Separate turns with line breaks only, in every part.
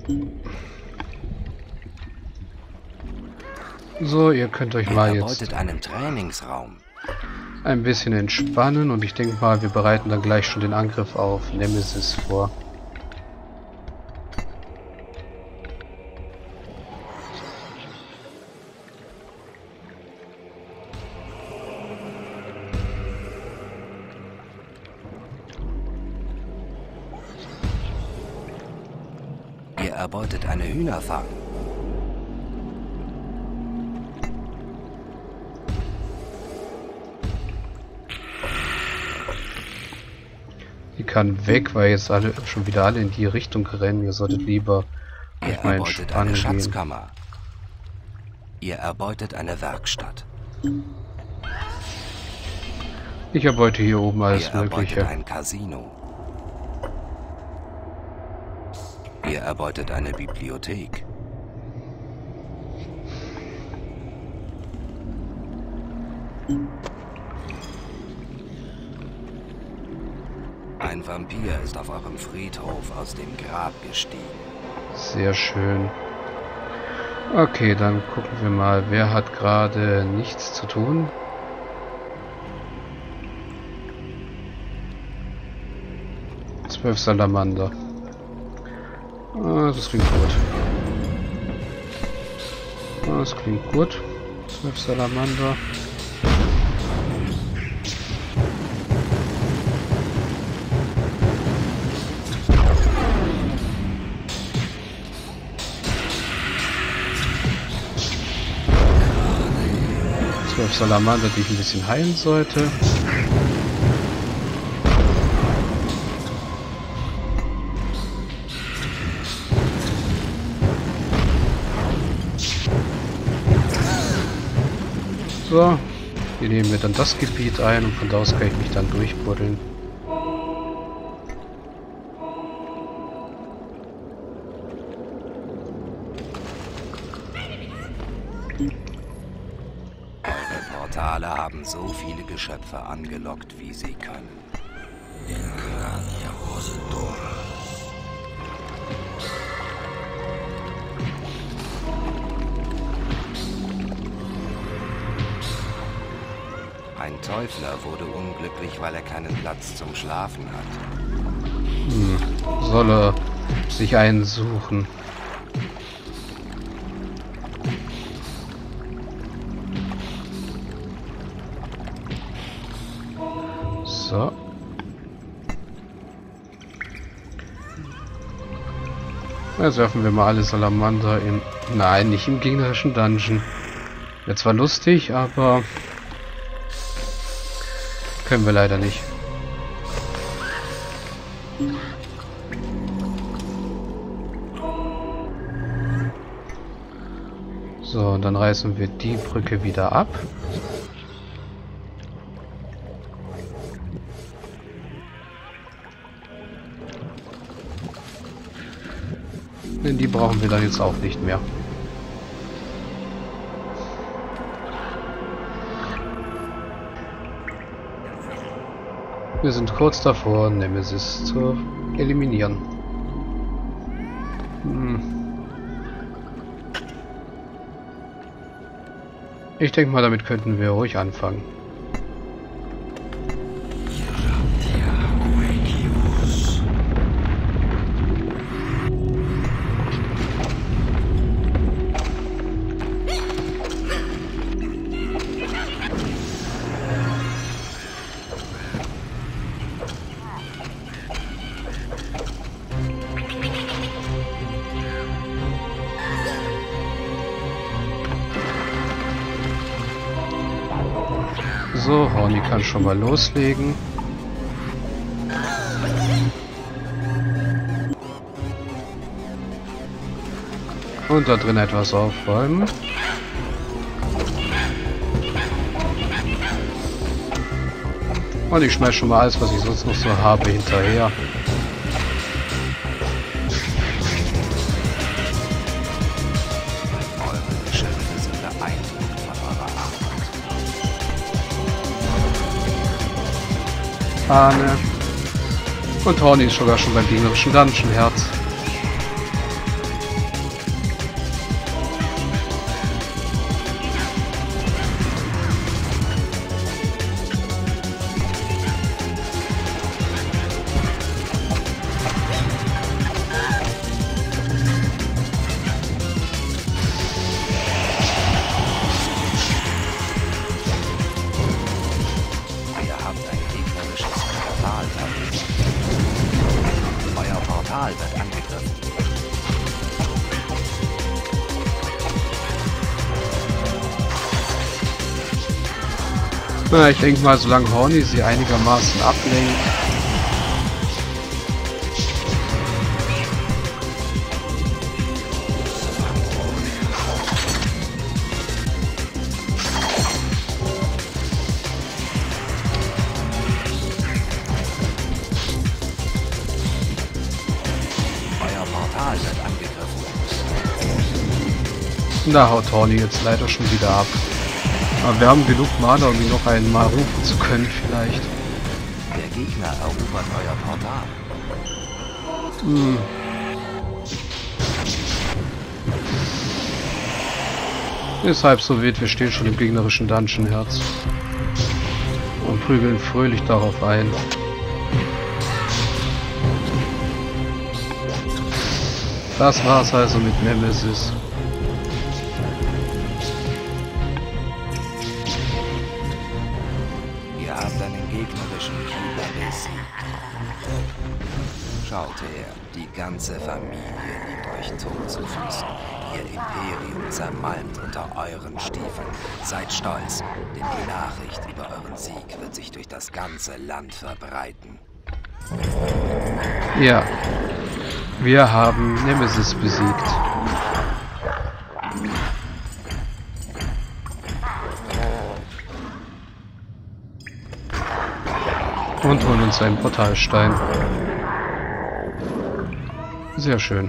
So, ihr könnt euch mal jetzt
einen Trainingsraum.
ein bisschen entspannen und ich denke mal, wir bereiten dann gleich schon den Angriff auf Nemesis vor.
Ihr erbeutet eine Hühnerfarm.
Die kann weg, weil jetzt alle schon wieder alle in die Richtung rennen. Ihr solltet lieber
Ihr
euch mal
erbeutet eine
entspannen gehen.
Schatzkammer. Ihr erbeutet eine Werkstatt.
Ich erbeute hier oben alles
Ihr erbeutet
Mögliche.
ein Casino. Ihr erbeutet eine Bibliothek. Ein Vampir ist auf eurem Friedhof aus dem Grab gestiegen.
Sehr schön. Okay, dann gucken wir mal, wer hat gerade nichts zu tun. Zwölf Salamander. Das klingt gut. Das klingt gut. 12 Salamander. Salamander, die ich ein bisschen heilen sollte. So, hier nehmen wir dann das Gebiet ein und von da aus kann ich mich dann durchbuddeln.
Portale haben so viele Geschöpfe angelockt, wie sie können. Ein Teufler wurde unglücklich, weil er keinen Platz zum Schlafen hat.
Soll er sich einen suchen? So. Jetzt werfen wir mal alle Salamander in... Nein, nicht im gegnerischen Dungeon. Wäre zwar lustig, aber... können wir leider nicht. So, und dann reißen wir die Brücke wieder ab. Denn die brauchen wir dann jetzt auch nicht mehr. Wir sind kurz davor, Nemesis zu eliminieren. Ich denke mal, damit könnten wir ruhig anfangen. So, Horny kann schon mal loslegen. Und da drin etwas aufräumen. Und ich schmeiß schon mal alles, was ich sonst noch so habe, hinterher. Ahne. Und Horny ist sogar schon beim gegnerischen Dungeon Herz. Na, ich denke mal, solange Horny sie einigermaßen ablenkt.
Euer Portal wird angegriffen.
Da haut Horny jetzt leider schon wieder ab. Aber wir haben genug Mana, um ihn noch einmal rufen zu können, vielleicht.
Der Gegner erobert euer Portal.
Ist halb so wild, wir stehen schon im gegnerischen Dungeon-Herz. Und prügeln fröhlich darauf ein. Das war's also mit Nemesis.
Ihr habt einen gegnerischen Keeper besiegt. Schaut her, die ganze Familie liegt euch tot zu Füßen. Ihr Imperium zermalmt unter euren Stiefeln. Seid stolz, denn die Nachricht über euren Sieg wird sich durch das ganze Land verbreiten.
Ja. Wir haben Nemesis besiegt. Und holen uns einen Portalstein. Sehr schön.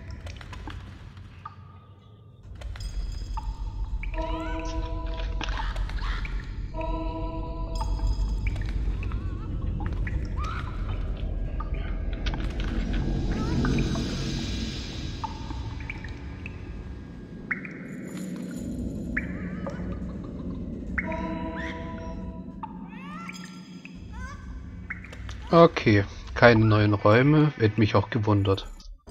Okay, keine neuen Räume, hätte mich auch gewundert.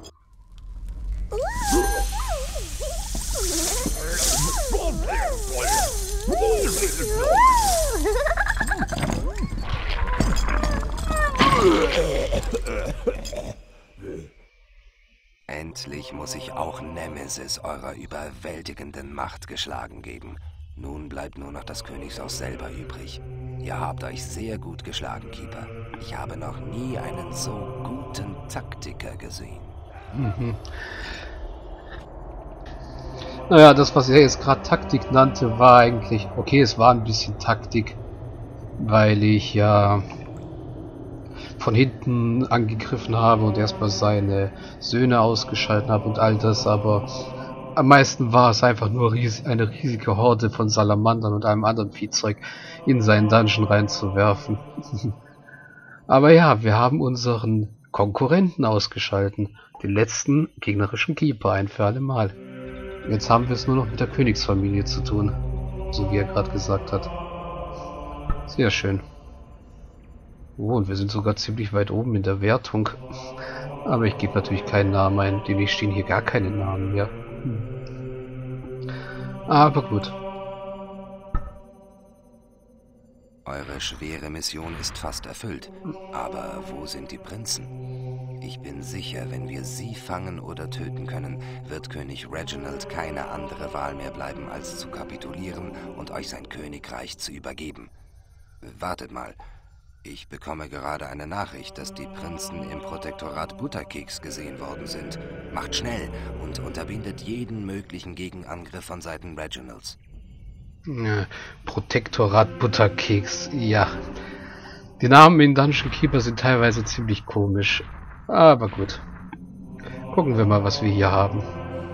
Endlich muss ich auch Nemesis eurer überwältigenden Macht geschlagen geben. Nun bleibt nur noch das Königshaus selber übrig. Ihr habt euch sehr gut geschlagen, Keeper. Ich habe noch nie einen so guten Taktiker gesehen.
Naja, das, was er jetzt gerade Taktik nannte, war eigentlich... Okay, es war ein bisschen Taktik, weil ich ja von hinten angegriffen habe und erstmal seine Söhne ausgeschaltet habe und all das, aber am meisten war es einfach nur eine riesige Horde von Salamandern und einem anderen Viehzeug in seinen Dungeon reinzuwerfen. Aber ja, wir haben unseren Konkurrenten ausgeschalten, den letzten gegnerischen Keeper, ein für alle Mal. Jetzt haben wir es nur noch mit der Königsfamilie zu tun, so wie er gerade gesagt hat. Sehr schön. Oh, und wir sind sogar ziemlich weit oben in der Wertung. Aber ich gebe natürlich keinen Namen ein, denn ich stehen hier gar keine Namen mehr. Aber gut.
Eure schwere Mission ist fast erfüllt. Aber wo sind die Prinzen? Ich bin sicher, wenn wir sie fangen oder töten können, wird König Reginald keine andere Wahl mehr bleiben, als zu kapitulieren und euch sein Königreich zu übergeben. Wartet mal. Ich bekomme gerade eine Nachricht, dass die Prinzen im Protektorat Butterkeks gesehen worden sind. Macht schnell und unterbindet jeden möglichen Gegenangriff von Seiten Reginalds.
Ja, Protektorat Butterkeks, ja. Die Namen in Dungeon Keeper sind teilweise ziemlich komisch. Aber gut. Gucken wir mal, was wir hier haben.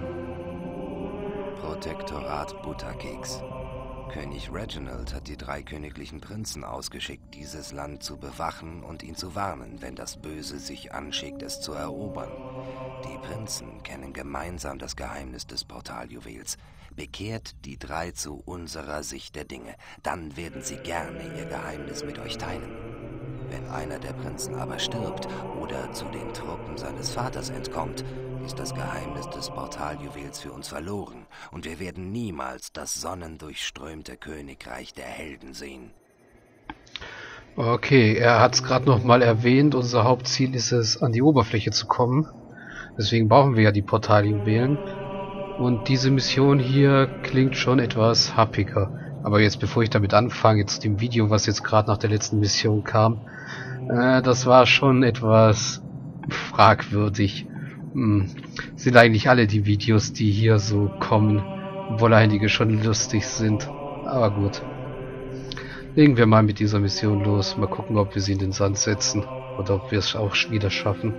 Protektorat Butterkeks. König Reginald hat die 3 königlichen Prinzen ausgeschickt, dieses Land zu bewachen und ihn zu warnen, wenn das Böse sich anschickt, es zu erobern. Die Prinzen kennen gemeinsam das Geheimnis des Portaljuwels. Bekehrt die 3 zu unserer Sicht der Dinge, dann werden sie gerne ihr Geheimnis mit euch teilen. Wenn einer der Prinzen aber stirbt oder zu den Truppen seines Vaters entkommt, ist das Geheimnis des Portaljuwels für uns verloren und wir werden niemals das sonnendurchströmte Königreich der Helden sehen.
Okay, er hat es gerade nochmal erwähnt, unser Hauptziel ist es, an die Oberfläche zu kommen. Deswegen brauchen wir ja die Portaljuwelen. Und diese Mission hier klingt schon etwas happiger. Aber jetzt, bevor ich damit anfange, jetzt dem Video, was jetzt gerade nach der letzten Mission kam, das war schon etwas fragwürdig. Sind eigentlich alle die Videos, die hier so kommen, obwohl einige schon lustig sind. Aber gut. Legen wir mal mit dieser Mission los. Mal gucken, ob wir sie in den Sand setzen. Oder ob wir es auch wieder schaffen.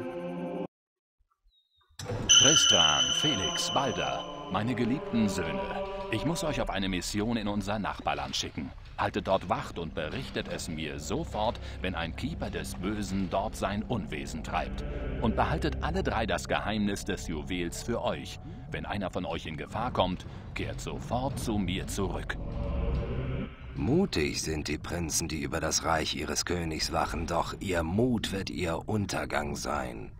Tristan, Felix, Balder, meine geliebten Söhne. Ich muss euch auf eine Mission in unser Nachbarland schicken. Haltet dort Wacht und berichtet es mir sofort, wenn ein Keeper des Bösen dort sein Unwesen treibt. Und behaltet alle drei das Geheimnis des Juwels für euch. Wenn einer von euch in Gefahr kommt, kehrt sofort zu mir zurück.
Mutig sind die Prinzen, die über das Reich ihres Königs wachen, doch ihr Mut wird ihr Untergang sein.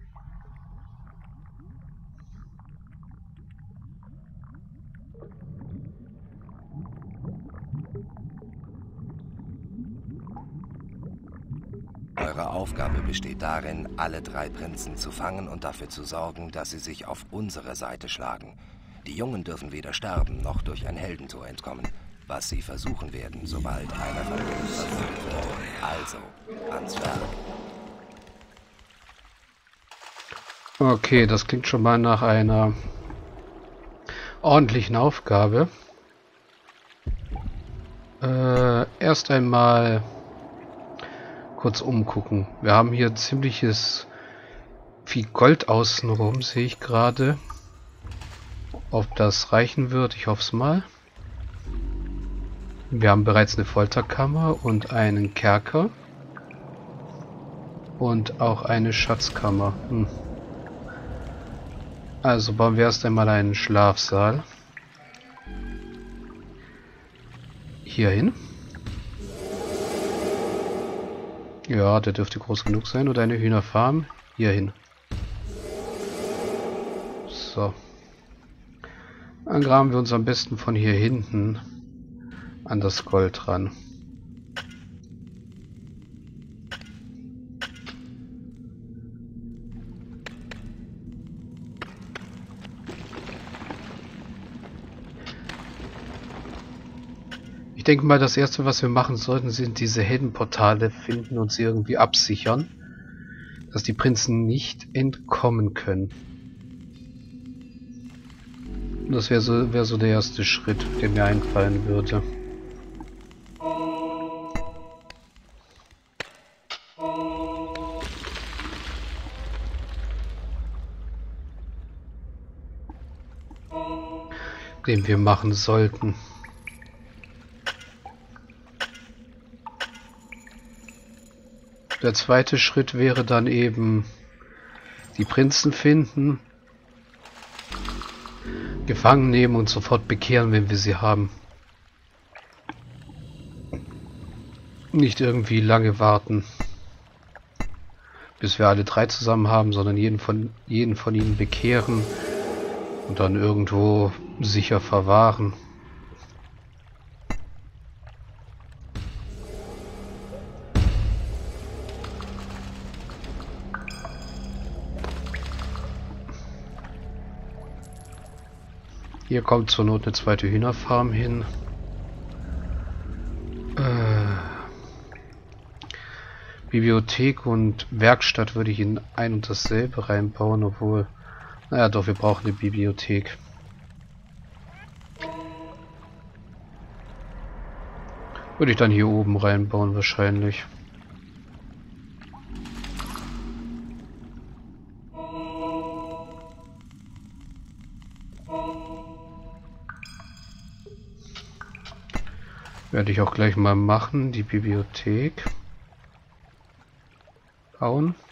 Eure Aufgabe besteht darin, alle drei Prinzen zu fangen und dafür zu sorgen, dass sie sich auf unsere Seite schlagen. Die Jungen dürfen weder sterben noch durch ein Heldentor entkommen, was sie versuchen werden, sobald einer von uns verwundet wird. Also, ans Werk.
Okay, das klingt schon mal nach einer ordentlichen Aufgabe. Erst einmal kurz umgucken. Wir haben hier ziemliches viel Gold außenrum, sehe ich gerade. Ob das reichen wird, ich hoffe es mal. Wir haben bereits eine Folterkammer und einen Kerker. Und auch eine Schatzkammer. Also bauen wir erst einmal einen Schlafsaal. Hier hin. Ja, der dürfte groß genug sein. Oder eine Hühnerfarm. Hier hin. So. Dann graben wir uns am besten von hier hinten an das Gold ran. Ich denke mal, das erste, was wir machen sollten, sind diese Heldenportale finden und sie irgendwie absichern, dass die Prinzen nicht entkommen können. Das wäre so der erste Schritt, der mir einfallen würde. Den wir machen sollten. Der zweite Schritt wäre dann eben die Prinzen finden, gefangen nehmen und sofort bekehren, wenn wir sie haben. Nicht irgendwie lange warten, bis wir alle drei zusammen haben, sondern jeden von ihnen bekehren und dann irgendwo sicher verwahren. Hier kommt zur Not eine zweite Hühnerfarm hin. Bibliothek und Werkstatt würde ich in ein und dasselbe reinbauen, obwohl... Naja doch, wir brauchen eine Bibliothek. Würde ich dann hier oben reinbauen wahrscheinlich. Werde ich auch gleich mal machen, die Bibliothek bauen.